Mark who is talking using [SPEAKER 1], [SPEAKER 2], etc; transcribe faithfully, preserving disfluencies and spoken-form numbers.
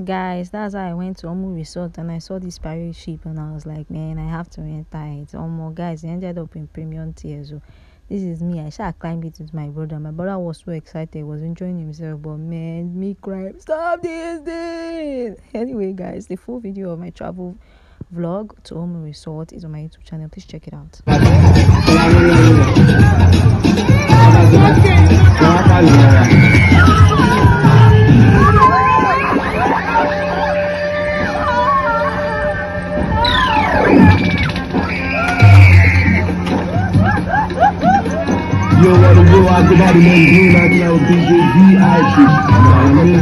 [SPEAKER 1] Guys, that's how I went to Omu Resort and I saw this pirate ship and I was like, man, I have to enter it. Omo, guys, I ended up in premium tier. So this is me. I shall climb it with my brother. My brother was so excited, he was enjoying himself, but man, me crying. Stop this thing. Anyway, guys, the full video of my travel vlog to Omu Resort is on my YouTube channel. Please check it out.
[SPEAKER 2] Yo, what a yo, I go by the name Blue, like D J V I G.